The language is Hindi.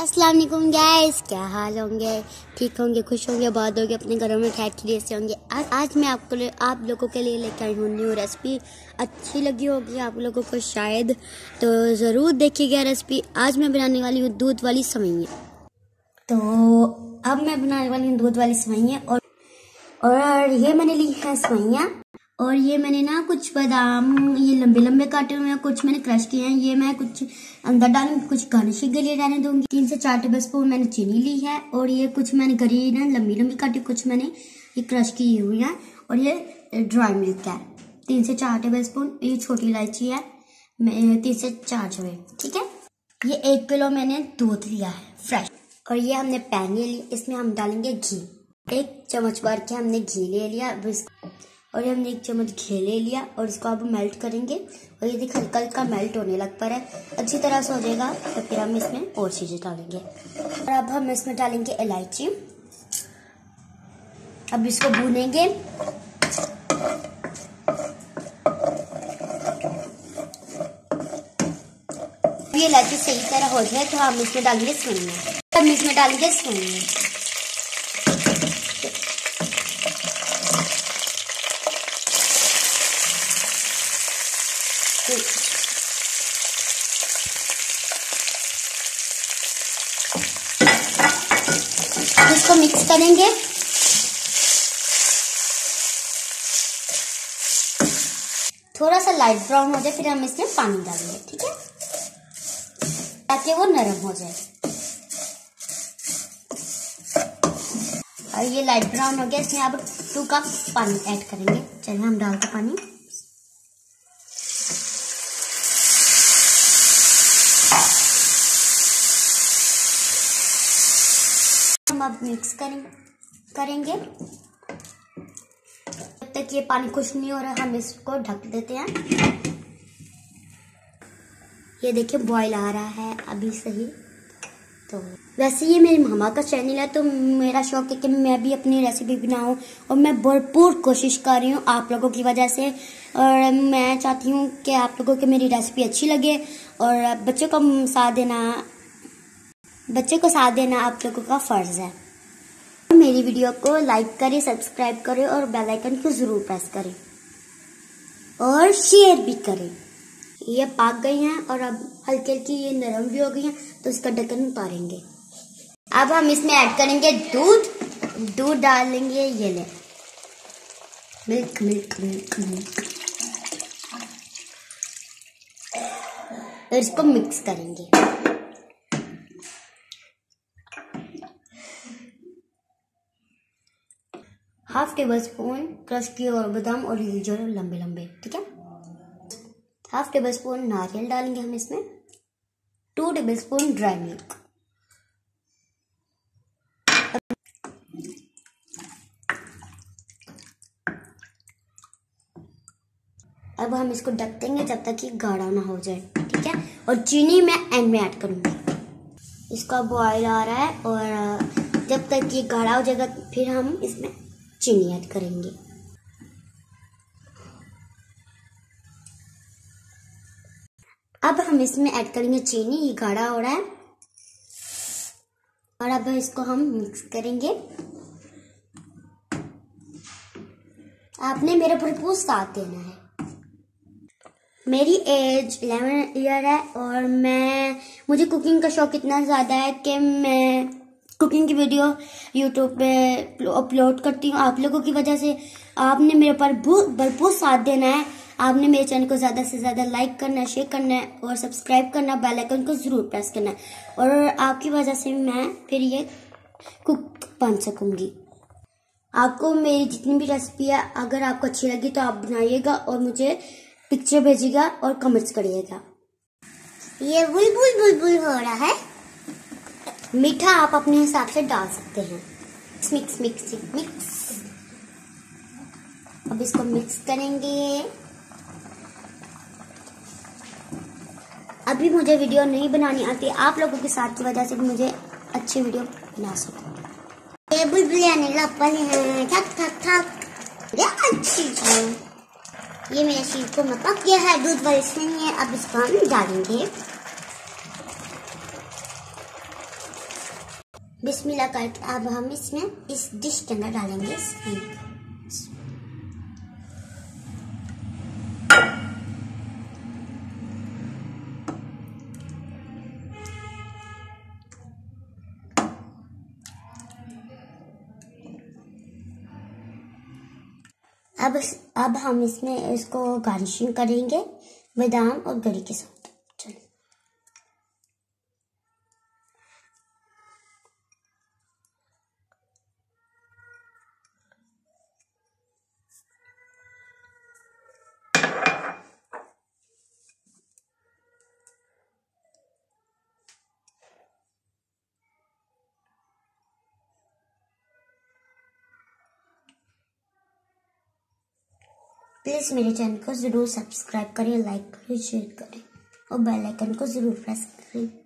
अस्सलाम वालेकुम गाइस, क्या हाल होंगे? ठीक होंगे, खुश होंगे, बहुत होंगे, अपने घरों में खैर खैरियत से होंगे। आज मैं आप लोगों के लिए लेकर आई हूँ न्यू रेसिपी। अच्छी लगी होगी आप लोगों को शायद, तो ज़रूर देखिएगा रेसिपी। आज मैं बनाने वाली हूँ दूध वाली सेवइयाँ। तो अब मैं बनाने वाली हूँ दूध वाली सेवइयाँ और ये मैंने ली है सेवइयाँ। और ये मैंने ना कुछ बादाम ये लंबे लंबे काटे हुए हैं, कुछ मैंने क्रश किए हैं। ये मैं कुछ अंदर डालूंगी, कुछ गार्निशिंग के लिए रहने दूंगी। 3 से 4 टेबल स्पून मैंने चीनी ली है और ये कुछ मैंने गरी ना लंबी लंबी काटी, कुछ मैंने ये क्रश की हुई है। और ये ड्राई मिल्क है 3 से 4 टेबल स्पून। ये छोटी इलायची है 3 से 4 जो है, ठीक है। ये 1 किलो मैंने दूध लिया है फ्रेश। और ये हमने पैन ले लिया, इसमें हम डालेंगे घी। 1 चम्मच भर के हमने घी ले लिया और हमने 1 चम्मच घी ले लिया और इसको अब मेल्ट करेंगे। और ये देखिए हल्का हल्का मेल्ट होने लग पर है, अच्छी तरह से हो जाएगा तो फिर हम इसमें और चीजें डालेंगे। और अब हम इसमें डालेंगे इलायची। अब इसको भूनेंगे। ये इलायची सही तरह हो जाए तो हम इसमें डालेंगे सेवइयाँ। हम इसमें डालेंगे सेवइयाँ। इसको मिक्स करेंगे। थोड़ा सा लाइट ब्राउन हो जाए फिर हम इसमें पानी डालेंगे, ठीक है, ताकि वो नरम हो जाए। और ये लाइट ब्राउन हो गया, इसमें अब 2 कप पानी ऐड करेंगे। चलिए हम डालते पानी। हम अब मिक्स करेंगे जब तक ये पानी खुश नहीं हो रहा हम इसको ढक देते हैं। ये देखिए बॉईल आ रहा है अभी सही। तो वैसे ये मेरी मामा का चैनल है तो मेरा शौक है कि मैं भी अपनी रेसिपी बनाऊं और मैं भरपूर कोशिश कर रही हूँ आप लोगों की वजह से। और मैं चाहती हूँ कि आप लोगों को मेरी रेसिपी अच्छी लगे और बच्चों को साथ देना आप लोगों का फर्ज है। मेरी वीडियो को लाइक करें, सब्सक्राइब करें और बेल आइकन को जरूर प्रेस करें और शेयर भी करें। ये पक गई हैं और अब हल्की हल्की ये नरम भी हो गई हैं तो इसका ढक्कन उतारेंगे। अब हम इसमें ऐड करेंगे दूध डालेंगे। ये ले मिल्क मिल्क मिल्क मिल्क और इसको मिक्स करेंगे। हाफ टेबल स्पून क्रश किए और बादाम और जो लंबे लंबे, ठीक है। हाफ टेबल स्पून नारियल डालेंगे हम इसमें। 2 टेबल स्पून ड्राई मिल्क। अब हम इसको ढक देंगे जब तक ये गाढ़ा ना हो जाए, ठीक है। और चीनी मैं एंड में ऐड करूंगी। इसका बॉयल आ रहा है और जब तक ये गाढ़ा हो जाएगा फिर हम इसमें चीनी ऐड करेंगे। अब हम इसमें ऐड करेंगे चीनी। ये गाढ़ा हो रहा है और अब इसको हम मिक्स करेंगे। आपने मेरा भरपूर साथ देना है। मेरी एज 11 ईयर है और मुझे कुकिंग का शौक इतना ज़्यादा है कि मैं कुकिंग की वीडियो यूट्यूब पे अपलोड करती हूँ आप लोगों की वजह से। आपने मेरे पर भरपूर साथ देना है। आपने मेरे चैनल को ज़्यादा से ज़्यादा लाइक करना है, शेयर करना है और सब्सक्राइब करना, बेल आइकन को ज़रूर प्रेस करना है। और आपकी वजह से मैं फिर ये कुक बन सकूँगी। आपको मेरी जितनी भी रेसिपी है अगर आपको अच्छी लगी तो आप बनाइएगा और मुझे पिक्चर भेजिएगा और कमेंट्स करिएगा। ये बुलबुल हो रहा है। मीठा आप अपने हिसाब से डाल सकते हैं। Mix mix mix. अब इसको मिक्स करेंगे। अभी मुझे वीडियो नहीं बनानी आती, आप लोगों के साथ की वजह से मुझे अच्छी वीडियो बना सकूं। ये बुलबुल आने लपल है, थक थक थक। ये अच्छी है। ये मेरा शीर को पक गया है, दूध वाली सेवइयां है। अब इसको हम डालेंगे। बिस्मिल्लाह करके अब हम इसमें इस डिश के अंदर डालेंगे सेवई को। अब हम इसमें इसको गार्निशिंग करेंगे बादाम और गरी के साथ। चलो प्लीज़ मेरे चैनल को ज़रूर सब्सक्राइब करें, लाइक करें, शेयर करें और बेल आइकन को ज़रूर प्रेस करें।